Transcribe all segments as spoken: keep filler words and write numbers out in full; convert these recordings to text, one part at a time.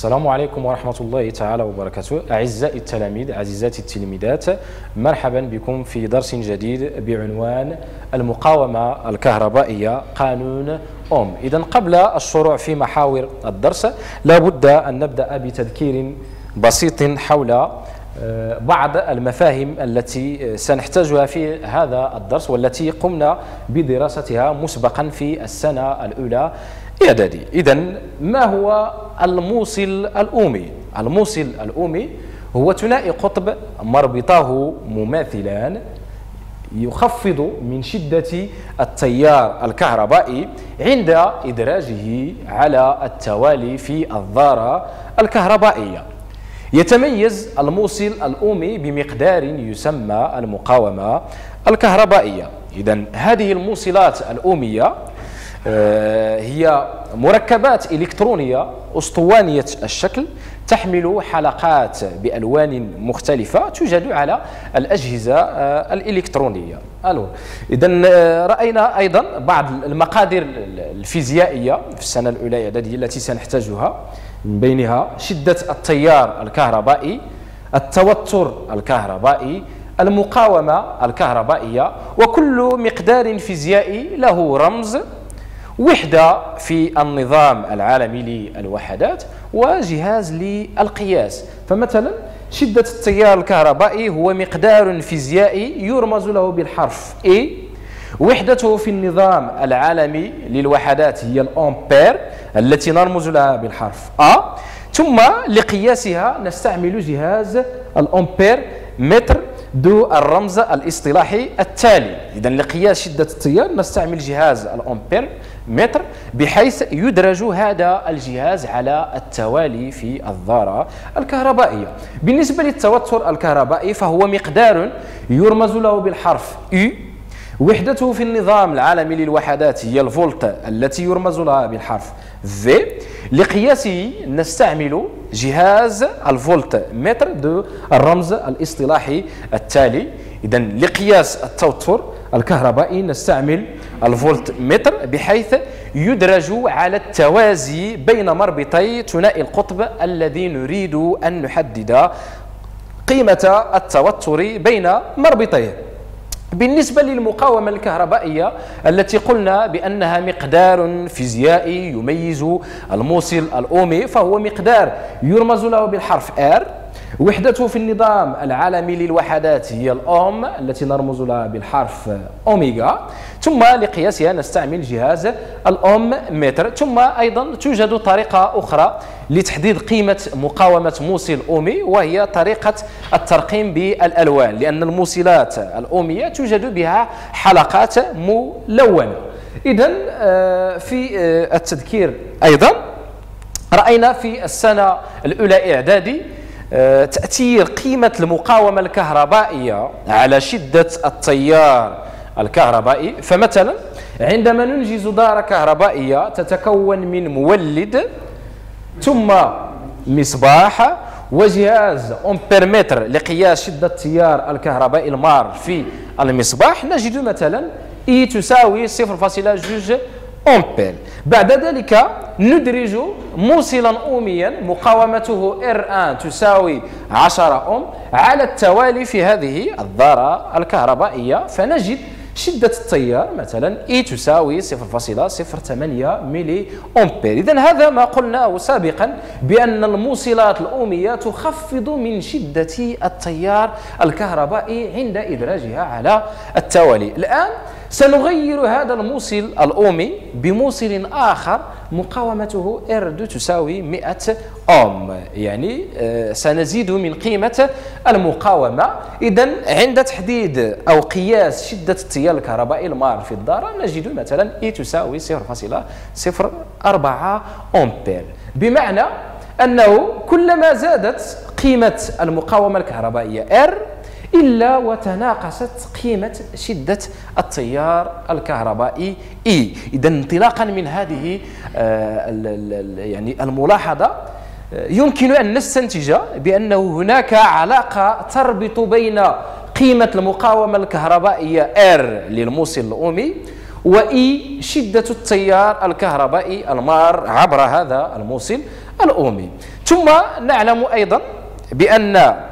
السلام عليكم ورحمة الله تعالى وبركاته. أعزائي التلاميذ، عزيزاتي التلميذات، مرحبا بكم في درس جديد بعنوان المقاومة الكهربائية قانون أوم. إذن قبل الشروع في محاور الدرس لابد أن نبدأ بتذكير بسيط حول بعض المفاهيم التي سنحتاجها في هذا الدرس والتي قمنا بدراستها مسبقا في السنة الأولى إعدادي. إذن ما هو الموصل الأومي؟ الموصل الأومي هو ثنائي قطب مربطاه مماثلان يخفض من شدة التيار الكهربائي عند إدراجه على التوالي في الذارة الكهربائية. يتميز الموصل الأومي بمقدار يسمى المقاومة الكهربائية. إذن هذه الموصلات الأومية هي مركبات إلكترونية أسطوانية الشكل تحمل حلقات بألوان مختلفة توجد على الأجهزة الإلكترونية. إذن رأينا أيضا بعض المقادير الفيزيائية في السنة الأولى إعدادية التي سنحتاجها، من بينها شدة التيار الكهربائي، التوتر الكهربائي، المقاومة الكهربائية، وكل مقدار فيزيائي له رمز، وحدة في النظام العالمي للوحدات، وجهاز للقياس. فمثلا شدة التيار الكهربائي هو مقدار فيزيائي يرمز له بالحرف A. وحدته في النظام العالمي للوحدات هي الأمبير التي نرمز لها بالحرف A. ثم لقياسها نستعمل جهاز الأمبير متر ذو الرمز الاصطلاحي التالي. إذا لقياس شدة التيار نستعمل جهاز الأمبير متر، بحيث يدرج هذا الجهاز على التوالي في الذارة الكهربائية. بالنسبة للتوتر الكهربائي فهو مقدار يرمز له بالحرف U. وحدته في النظام العالمي للوحدات هي الفولت التي يرمز لها بالحرف V. لقياسه نستعمل جهاز الفولت متر ذو الرمز الاصطلاحي التالي. إذا لقياس التوتر الكهربائي نستعمل الفولت متر، بحيث يدرج على التوازي بين مربطي ثنائي القطب الذي نريد أن نحدد قيمة التوتر بين مربطيه. بالنسبة للمقاومة الكهربائية التي قلنا بأنها مقدار فيزيائي يميز الموصل الأومي، فهو مقدار يرمز له بالحرف R. وحدته في النظام العالمي للوحدات هي الأوم التي نرمز لها بالحرف أوميغا. ثم لقياسها نستعمل جهاز الأوم متر. ثم أيضا توجد طريقة أخرى لتحديد قيمة مقاومة موصل أومي، وهي طريقة الترقيم بالألوان، لأن الموصلات الأومية توجد بها حلقات ملونة. إذن في التذكير أيضا رأينا في السنة الأولى إعدادي تأثير قيمة المقاومة الكهربائية على شدة التيار الكهربائي. فمثلا عندما ننجز دارة كهربائية تتكون من مولد ثم مصباح وجهاز أمبيرمتر لقياس شدة التيار الكهربائي المار في المصباح، نجد مثلا E تساوي صفر فاصلة اثنين أمبير. بعد ذلك ندرج موصلا أوميا مقاومته إر واحد تساوي عشرة أوم على التوالي في هذه الذارة الكهربائية، فنجد شدة التيار مثلا E تساوي صفر فاصلة صفر ثمانية ملي أمبير. إذن هذا ما قلناه سابقا بأن الموصلات الأومية تخفض من شدة التيار الكهربائي عند إدراجها على التوالي. الآن سنغير هذا الموصل الأومي بموصل آخر مقاومته R تساوي مئة أوم، يعني سنزيد من قيمة المقاومة. إذن عند تحديد أو قياس شدة التيار الكهربائي المار في الدارة نجد مثلا E تساوي صفر فاصلة صفر أربعة أمبير، بمعنى أنه كلما زادت قيمة المقاومة الكهربائية R إلا وتناقصت قيمة شدة التيار الكهربائي E. إذا انطلاقا من هذه يعني الملاحظة يمكن أن نستنتج بأنه هناك علاقة تربط بين قيمة المقاومة الكهربائية R للموصل الأومي وإي شدة التيار الكهربائي المار عبر هذا الموصل الأومي. ثم نعلم أيضا بأن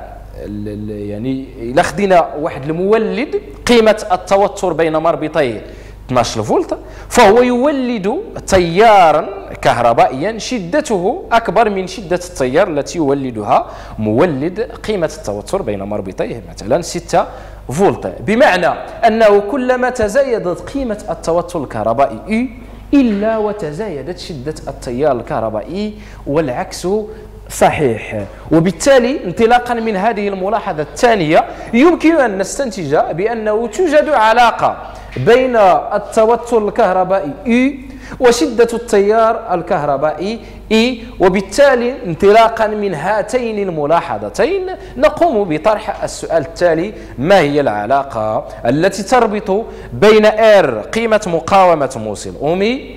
يعني إلا خدينا واحد المولد قيمة التوتر بين مربطي اثناش فولت فهو يولد تيارا كهربائيا شدته أكبر من شدة التيار التي يولدها مولد قيمة التوتر بين مربطيه مثلا ستة فولت، بمعنى أنه كلما تزايدت قيمة التوتر الكهربائي E إلا وتزايدت شدة التيار الكهربائي والعكس صحيح. وبالتالي انطلاقا من هذه الملاحظة الثانية يمكن أن نستنتج بأنه توجد علاقة بين التوتر الكهربائي E وشدة التيار الكهربائي E، وبالتالي انطلاقا من هاتين الملاحظتين نقوم بطرح السؤال التالي: ما هي العلاقة التي تربط بين R قيمة مقاومة موصل أومي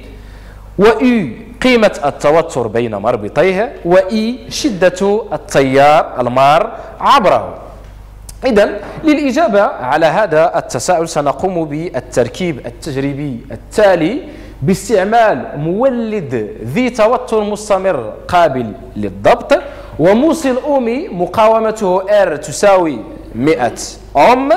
وE قيمة التوتر بين مربطيه وE شدة التيار المار عبره؟ إذن للإجابة على هذا التساؤل سنقوم بالتركيب التجريبي التالي باستعمال مولد ذي توتر مستمر قابل للضبط وموصل أومي مقاومته R تساوي مئة أوم،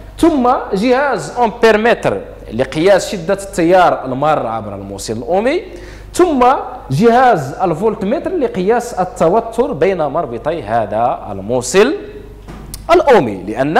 ثم جهاز أمبيرمتر لقياس شدة التيار المار عبر الموصل الأومي، ثم جهاز الفولتمتر لقياس التوتر بين مربطي هذا الموصل الأومي. لأن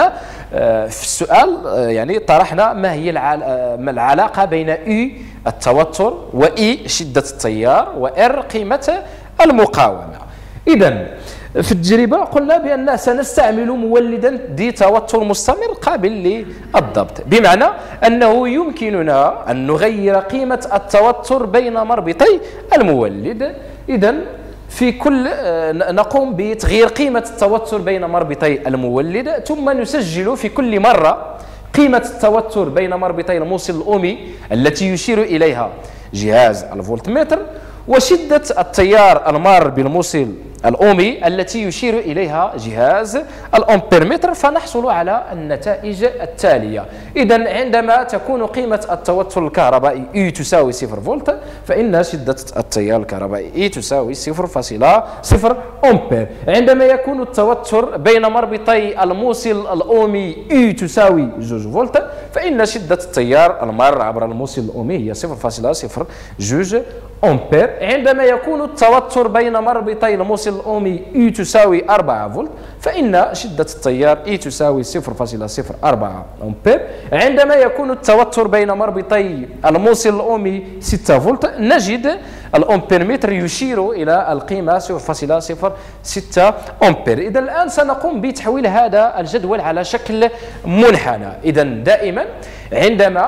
في السؤال يعني طرحنا ما هي العلاقة بين E التوتر وE شدة التيار وR قيمة المقاومة. إذن في التجربة قلنا بأن سنستعمل مولدا ذي توتر مستمر قابل للضبط، بمعنى أنه يمكننا أن نغير قيمة التوتر بين مربطي المولد. إذن في كل نقوم بتغيير قيمة التوتر بين مربطي المولد، ثم نسجل في كل مرة قيمة التوتر بين مربطي الموصل الأومي التي يشير إليها جهاز الفولتمتر وشدة التيار المار بالموصل الأومي التي يشير إليها جهاز الأمبيرمتر، فنحصل على النتائج التالية. إذن عندما تكون قيمة التوتر الكهربائي E تساوي صفر فولت فإن شدة التيار الكهربائي E تساوي صفر فاصلة صفر أمبير. عندما يكون التوتر بين مربطي الموصل الأومي E تساوي اثنين فولت فإن شدة التيار المار عبر الموصل الأومي هي صفر فاصلة صفر اثنين أمبير. عندما يكون التوتر بين مربطي الموصل الأومي E تساوي أربعة فولت فإن شدة التيار E تساوي صفر فاصلة صفر أربعة أمبير. عندما يكون التوتر بين مربطي الموصل الأومي ستة فولت نجد الأمبيرمتر يشير إلى القيمة صفر فاصلة صفر ستة أمبير. إذا الآن سنقوم بتحويل هذا الجدول على شكل منحنى. إذا دائما عندما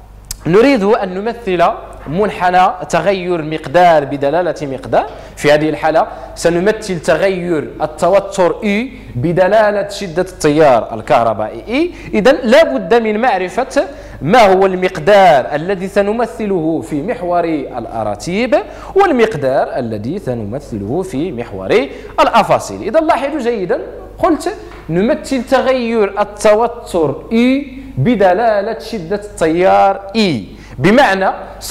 نريد أن نمثل منحنى تغير مقدار بدلالة مقدار، في هذه الحالة سنمثل تغير التوتر E بدلالة شدة التيار الكهربائي E. إذن لا بد من معرفة ما هو المقدار الذي سنمثله في محور الأراتيب والمقدار الذي سنمثله في محور الأفاصيل. إذن لاحظوا جيدا، قلت نمثل تغير التوتر E بدلالة شدة التيار E، بمعنى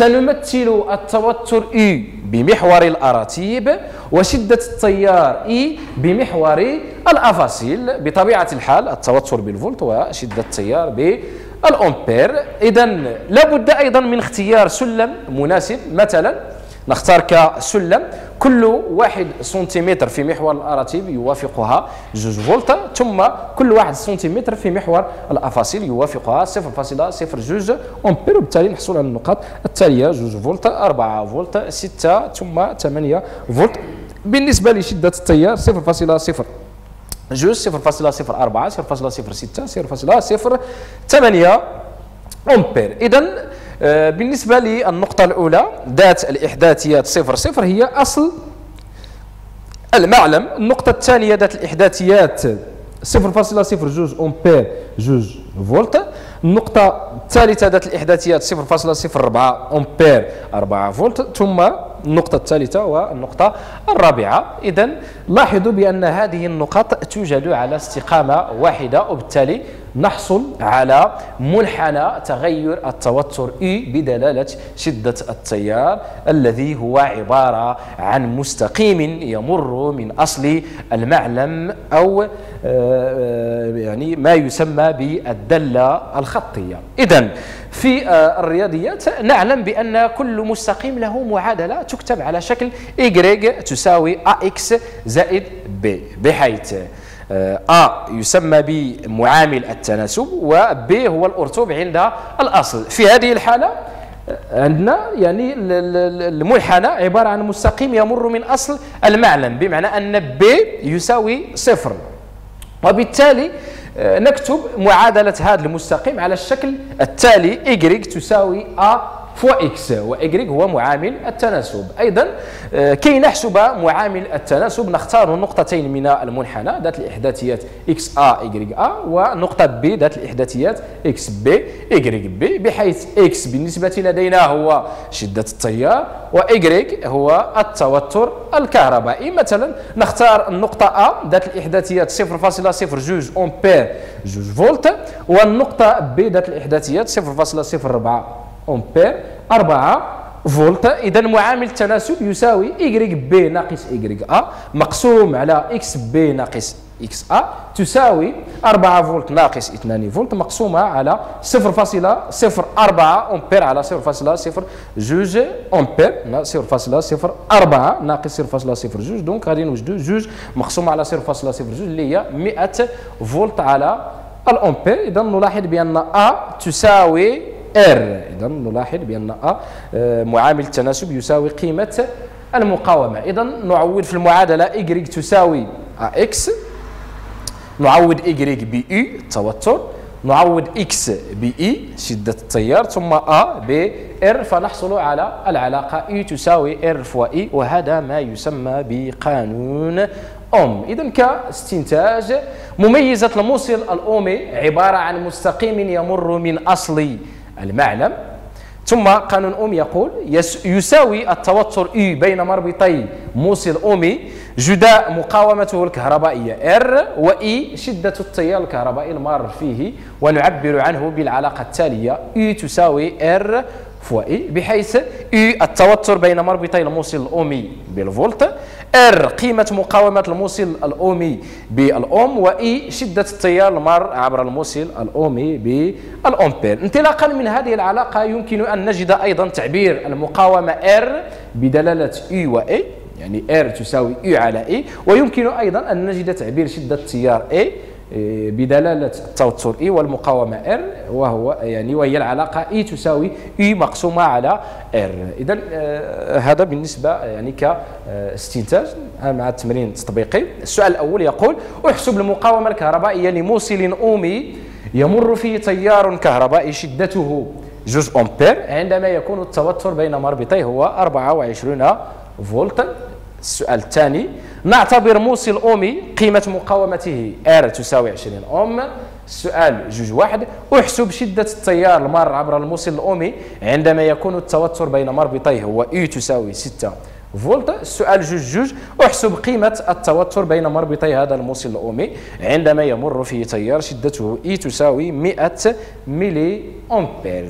سنمثل التوتر E بمحور الأراتيب وشدة التيار E بمحور الأفاصيل. بطبيعة الحال التوتر بالفولت وشدة التيار بالأمبير. إذن لابد أيضا من اختيار سلم مناسب، مثلا نختار كسلم كل واحد سنتيمتر في محور الأراتيب يوافقها اثنين فولت، ثم كل واحد سنتيمتر في محور الأفاصيل يوافقها صفر فاصلة صفر اثنين أمبير، وبالتالي نحصل على النقاط التالية: اثنين فولت، أربعة فولت، ستة، ثم ثمانية فولت. بالنسبة لشدة التيار صفر فاصلة صفر اثنين، صفر فاصلة صفر أربعة، صفر فاصلة صفر ستة، صفر فاصلة صفر ثمانية أمبير. إذن بالنسبة للنقطة الأولى ذات الإحداثيات صفر صفر هي أصل المعلم. النقطة الثانية ذات الإحداثيات صفر فاصلة صفر اثنين أمبير اثنين فولت. النقطة الثالثة ذات الإحداثيات صفر فاصلة صفر أربعة أمبير أربعة فولت، ثم النقطة الثالثة والنقطة الرابعة. إذن لاحظوا بأن هذه النقاط توجد على استقامة واحدة، وبالتالي نحصل على منحنى تغير التوتر E بدلالة شدة التيار الذي هو عبارة عن مستقيم يمر من أصل المعلم أو يعني ما يسمى بالدالة الخطية. إذن في الرياضيات نعلم بأن كل مستقيم له معادلة تكتب على شكل Y تساوي أكس زائد B، بحيث A يسمى بمعامل التناسب و B هو الأرتوب عند الأصل. في هذه الحالة عندنا يعني المنحنى عبارة عن مستقيم يمر من أصل المعلم، بمعنى أن B يساوي صفر، وبالتالي نكتب معادلة هذا المستقيم على الشكل التالي: Y تساوي A فوا إكس، و Y هو معامل التناسب. أيضا كي نحسب معامل التناسب نختار نقطتين من المنحنى ذات الإحداثيات إكس إيه Y A ونقطة B ذات الإحداثيات إكس بي Y B، بحيث X بالنسبة لدينا هو شدة التيار و Y هو التوتر الكهربائي. مثلا نختار النقطة A ذات الإحداثيات صفر فاصلة صفر جوج أمبير جوج فولت، والنقطة B ذات الإحداثيات صفر فاصلة صفر أربعة أمبير أربعة فولت. إذا معامل التناسب يساوي Y B ناقص Y A مقسوم على X B ناقص X A تساوي أربعة فولت ناقص اثنين فولت مقسومة على صفر فاصلة صفر أربعة أمبير على صفر فاصلة صفر جوج أمبير صفر فاصلة صفر أربعة ناقص صفر فاصلة صفر جوج. دونك غادي نوجدوا جوج مقسومة على صفر فاصلة صفر جوج اللي هي مئة فولت على الأمبير. إذا نلاحظ بأن A تساوي R. إذا نلاحظ بأن A معامل التناسب يساوي قيمة المقاومة. إذا نعوض في المعادلة Y تساوي أكس، نعوض Y ب E التوتر، نعوض X ب E شدة التيار، ثم A ب R، فنحصل على العلاقة E تساوي R فوا E، وهذا ما يسمى بقانون أوم. إذا كاستنتاج، مميزة الموصل الأومي عبارة عن مستقيم يمر من أصل المعلم. ثم قانون أوم يقول يساوي التوتر E بين مربطي موصل أومي جداء مقاومته الكهربائية R و E شدة التيار الكهربائي المار فيه، ونعبر عنه بالعلاقة التالية: E تساوي R فوا E، بحيث E التوتر بين مربطي الموصل الأومي بالفولت، R قيمة مقاومة الموصل الأومي بالأوم، و E شدة التيار المار عبر الموصل الأومي بالأمبير. انطلاقا من هذه العلاقة يمكن أن نجد أيضا تعبير المقاومة R بدلالة E و A، يعني R تساوي E على E، ويمكن أيضا أن نجد تعبير شدة التيار A بدلالة التوتر E والمقاومة R، وهو يعني وهي العلاقة E تساوي E مقسومة على R. إذا آه هذا بالنسبة يعني كاستنتاج مع التمرين التطبيقي. السؤال الأول يقول: احسب المقاومة الكهربائية لموصل أومي يمر فيه تيار كهربائي شدته جوج أمبير عندما يكون التوتر بين مربطيه هو أربعة وعشرين فولت. السؤال الثاني: نعتبر موصل أومي قيمة مقاومته R تساوي عشرين أوم. السؤال جوج واحد: احسب شدة التيار المار عبر الموصل الأومي عندما يكون التوتر بين مربطيه هو E تساوي ستة فولت. السؤال جوج جوج: احسب قيمة التوتر بين مربطي هذا الموصل الأومي عندما يمر فيه تيار شدته E تساوي مئة ملي أمبير.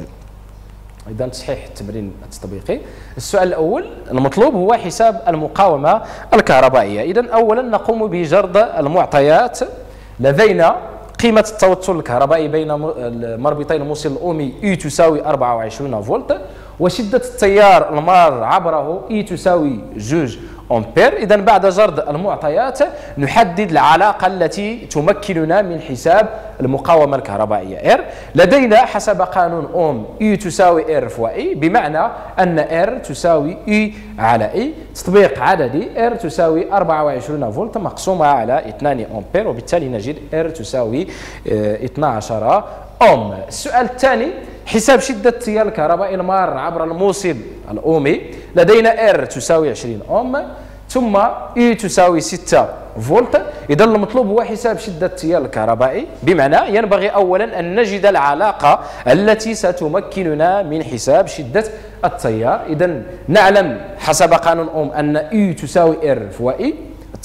إذا تصحيح التمرين التطبيقي. السؤال الأول المطلوب هو حساب المقاومة الكهربائية. إذا أولا نقوم بجرد المعطيات. لدينا قيمة التوتر الكهربائي بين مربطي الموصل الأومي E تساوي أربعة وعشرين فولت، وشدة التيار المار عبره E تساوي جوج أمبير. إذا بعد جرد المعطيات نحدد العلاقة التي تمكننا من حساب المقاومة الكهربائية R. لدينا حسب قانون أوم E تساوي R فوا E، بمعنى أن R تساوي E على E. تطبيق عددي R تساوي أربعة وعشرين فولت مقسومة على اثنين أمبير، وبالتالي نجد R تساوي اثني عشر أوم. السؤال الثاني: حساب شدة التيار الكهربائي المار عبر الموصل الأومي. لدينا R تساوي عشرين أوم ثم E تساوي ستة فولت. إذا المطلوب هو حساب شدة التيار الكهربائي، بمعنى ينبغي أولا أن نجد العلاقة التي ستمكننا من حساب شدة التيار. إذا نعلم حسب قانون أوم أن E تساوي R فوا E،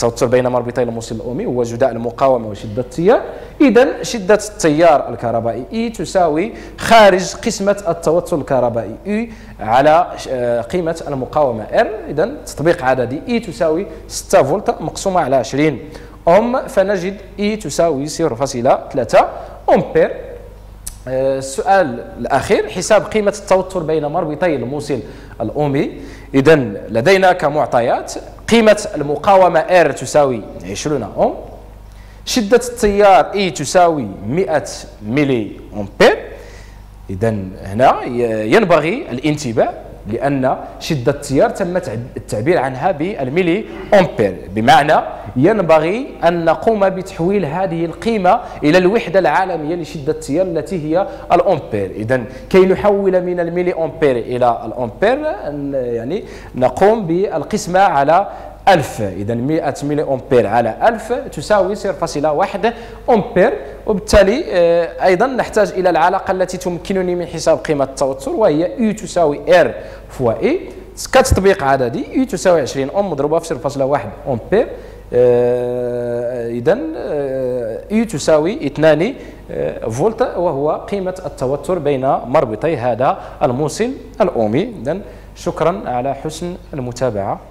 التوتر بين مربطي الموصل الأمي هو جداء المقاومة وشدة التيار. إذا شدة التيار الكهربائي E تساوي خارج قسمة التوتر الكهربائي E على قيمة المقاومة R. إذا تطبيق عددي E تساوي ستة فولت مقسومة على عشرين أوم، فنجد E تساوي صفر فاصلة ثلاثة أمبير. السؤال الأخير حساب قيمة التوتر بين مربطي الموصل الأومي. إذا لدينا كمعطيات قيمة المقاومة R تساوي عشرين أوم، شدة التيار E تساوي مئة ملي أمبير. إذا هنا ينبغي الانتباه لأن شدة التيار تم التعبير عنها بالملي أمبير، بمعنى ينبغي أن نقوم بتحويل هذه القيمة إلى الوحدة العالمية لشدة التيار التي هي الأمبير. إذا كي نحول من الملي أمبير إلى الأمبير يعني نقوم بالقسمة على ألف. إذا مئة ملي أمبير على ألف تساوي صفر فاصلة واحد أمبير. وبالتالي أيضا نحتاج إلى العلاقة التي تمكنني من حساب قيمة التوتر، وهي U تساوي R فوا E كتطبيق عددي. U تساوي عشرين أوم مضروبة في صفر فاصلة واحد أمبير. إذا U تساوي اثنان فولت، وهو قيمة التوتر بين مربطي هذا الموصل الأومي. إذا شكرا على حسن المتابعة.